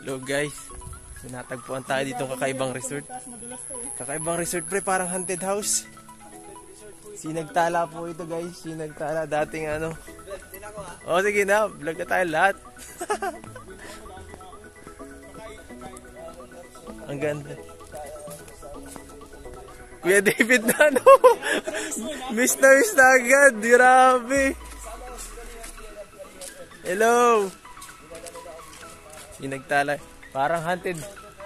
Hello guys, natagpuan tayo dito kakaibang resort. Kakaibang resort pre, parang haunted house. Sinagtala po ito guys, sinagtala dating ano. O sige na, vlog na tayo lahat. Ang ganda. Kuya David na ano. Miss na agad, grabe. Hello. Sinagtala, parang haunted.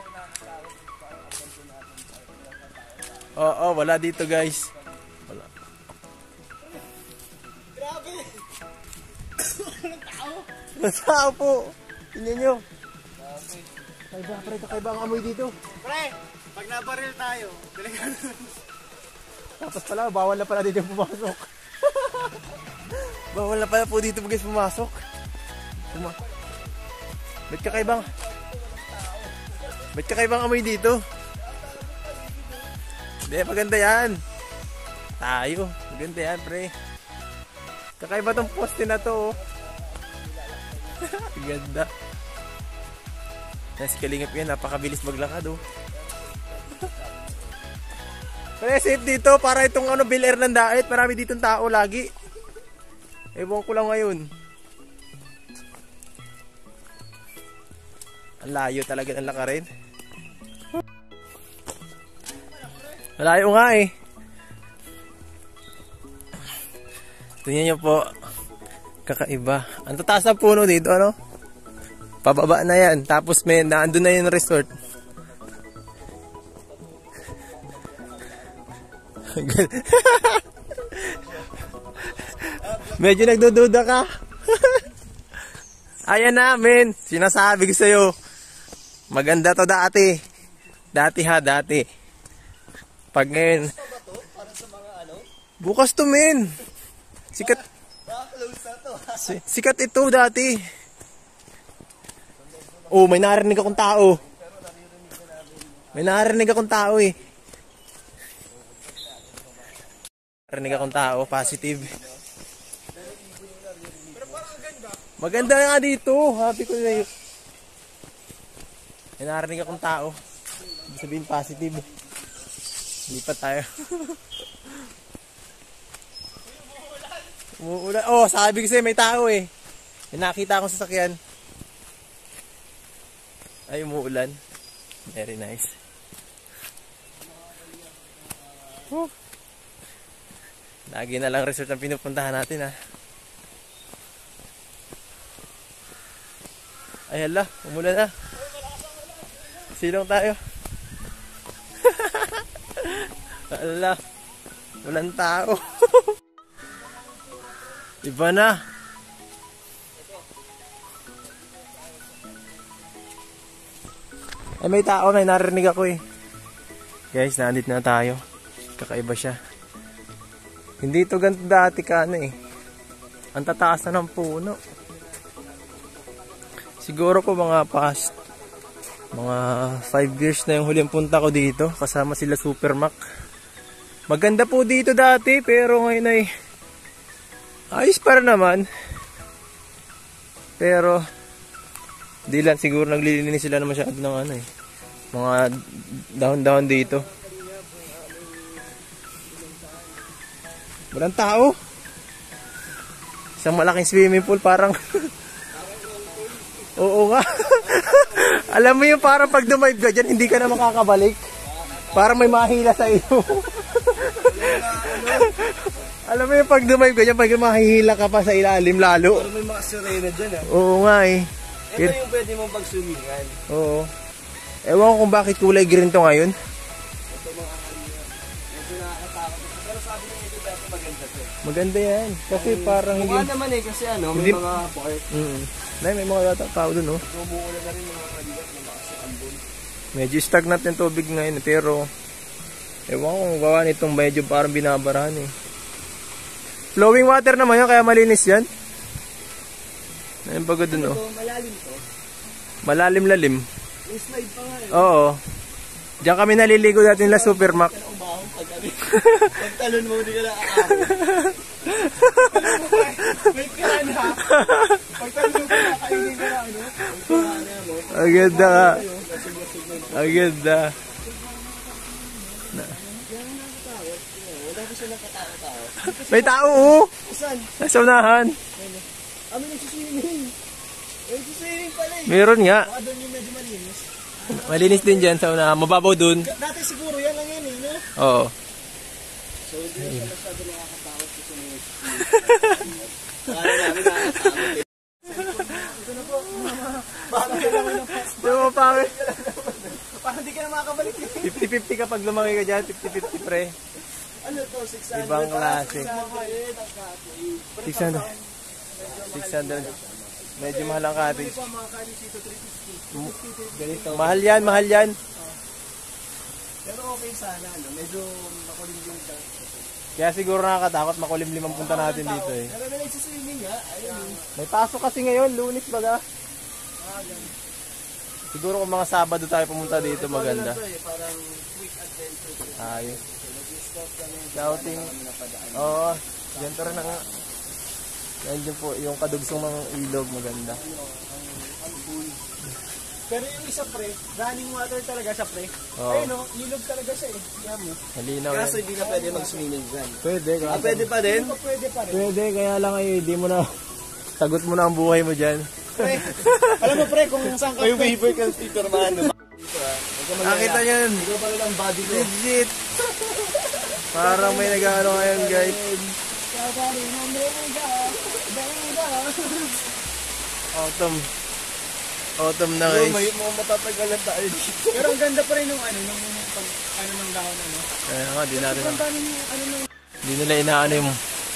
Oo, wala dito guys. Wala. Grabe. Tao po. Tingnan nyo. Kakaiba ang amoy dito. Pre, pag nabaril tayo, tapos pala, bawal na pala dito pumasok. Bawal na pala po dito guys pumasok. Ba't kakaibang amoy dito? Hindi, maganda yan. Tayo, maganda yan pre. Kakaiba tong poste na to oh. Ganda. Nasa kalingap yan, napakabilis maglakad oh. Pre, safe dito para itong ano, Bel Air ng Dait. Marami ditong tao lagi. Ewan ko lang ngayon. Ang layo talaga ng lakarin. Malayo nga eh. Tingnan nyo po. Kakaiba. Ang tataas ng puno dito ano? Pababa na yan. Tapos may naandun na yung resort. Medyo nagdududa ka. Ayan na men. Sinasabi ko sa'yo. Maganda to dati. Dati. Pag ngayon. Bukas to men. Sikat. Sikat ito dati. Oh, may narinig akong tao. May narinig akong tao eh. Narinig akong tao, positive. Maganda nga dito. Happy ko na yun. May narinig akong tao. Ibig sabihin positive. Lipat tayo. Umuulan. Oh, sabi ko sa'yo may tao eh. May nakita akong sasakyan. Ay, umuulan. Very nice. Woo. Lagi na lang resort ang pinupuntahan natin ha. Ay hala, umulan na. Silong tayo. Hala, walang tao. Iba na. Ay may tao, may narinig ako eh. Guys, nandito na tayo. Kakaiba siya. Hindi ito ganito dati ka ano eh. Ang tataas na ng puno. Siguro ko mga past mga 5 years na yung huling punta ko dito. Kasama sila Super Mac. Maganda po dito dati pero ngayon ay ayos para naman. Pero di lang siguro naglilinis sila na masyado ng ano eh. Mga dahon-dahon dito. Walang tao. Isang malaking swimming pool parang oo nga. Alam mo yung parang pag dumive ka dyan, hindi ka na makakabalik. Parang may mahila sa iyo. Alam mo yung pag dumive ka dyan, pag mahihila ka pa sa ilalim lalo. Pero may mga sirena dyan ah. Oo nga eh. Ito yung pwede mong pag-swimingan. Oo. Ewan ko kung bakit kulay green to ngayon. Ito mga kanina. Medyo nakakatakot. Pero sabi niya ito dati maganda to. Maganda yan. Kasi parang hindi. Mukha naman eh kasi ano, may mga park. May mga tao dun oh. Umuulan na rin mga kanina. Ambon. Medyo stagnant yung tubig ngayon pero ewan ko kung gawa nitong medyo parang binabarahan eh. Flowing water naman yan kaya malinis yan. Ayun pagod dun oh. Malalim to? Malalim-lalim. May slide pa nga eh. Oo. Diyan kami naliligo dati nila Super Mac. Pagtalon mo, hindi ka na aakawin. May kaya na. Pagtalon mo, kainin ka na ano. Ang Ang ganda ka. Ang ganda. Wala ko siya nakatao-tao. May tao, oh. Saan? Nasa unahan. May nagsiswimming. May nagsiswimming pala eh. Meron nga. Baka doon yung medyo malinis. Malinis din dyan sa unahan. Mababaw dun. Dati siguro yan lang yan eh, no? Oo. So hindi na siya masyado nakakatakot kasi may Akala namin nakakatakot eh. Ito na po. Parang ka naman ng pass. Diba pare? Parang di ka na makakabalik eh. 50-50 kapag lumaki ka dyan. 50-50 pre. Ano to? 600? Ibang klase. 600. 600. Medyo mahal ang cottage. Pa mga kanin dito 350. Ganito. Mahal yan, mahal yan. Pero okay sana, no? Medyo makulimlim ka. Kaya siguro nakakatakot, makulimlim ang punta natin dito eh. Pero may nagsiswimming nga. Ayun. May pasok kasi ngayon, Lunes baga. Siguro kung mga Sabado tayo pumunta dito, maganda. Parang quick adventure. Ayos. Scouting. Oo, ganito rin ang... Nandiyan po, yung kadugsong ng ilog, maganda. Pero yung isa pre, running water talaga siya pre. Oo. Ayun no, ilog talaga siya eh. Yan mo. Malinaw Kaso yan. hindi na pwede mag-swimming dyan. Pwede, Pwede pa din? Pwede pa rin. Pwede, kaya lang ay hindi mo na... Sagot mo na ang buhay mo dyan. Pre, alam mo pre, kung saan ka... May waiver ka si Superman. Nakita nyo yun. Ikaw pala ng body ko. Legit. Parang may nag-ano ngayon guys. Autumn na guys. May mga matatagalan tayo dito. Pero ang ganda pa rin nung ano, nung pag ano ng dahon ano. Kaya nga, di natin. Ang ganda nung ano nung... Di nila inaano yung...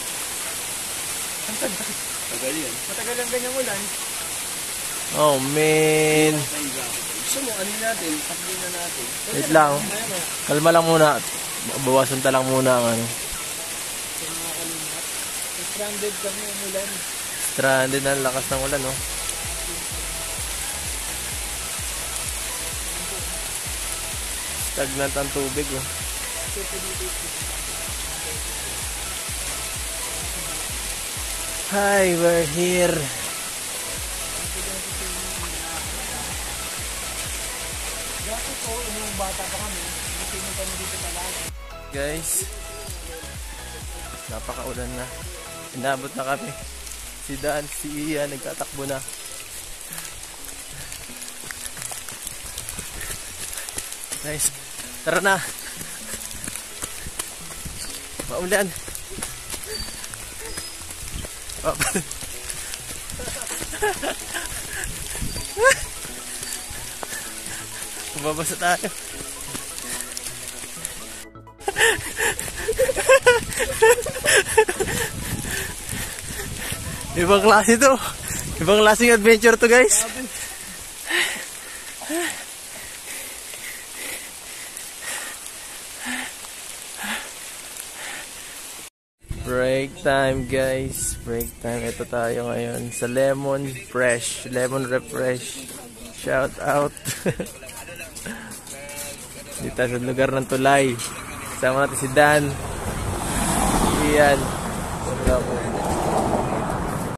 Tagal yan. Matagal ang ganyang ulan. Oh man. Gusto mo, ano natin, takbin na natin. Wait lang. Kalma lang muna. Bawasan ta lang muna ang ano. Stranded kami ang ulan. Stranded na ang lakas ng ulan, no? Stagnant ang tubig, oh. Hi, we're here. Dati po, nung bata pa kami, nakinig kami dito talaga. Guys, napakaulan na. Inabot na kami. Si Dan, si Ian, nagtatakbo na. Guys, tara na. Maulan. Babasa tayo. Ibang klase to. Ibang klaseng adventure to guys. Break time guys. Break time. Ito tayo ngayon sa Lemon Fresh. Lemon Refresh. Shout out. Dito sa lugar ng Tulay. Kasama natin si Dan. Iyan. Wala po.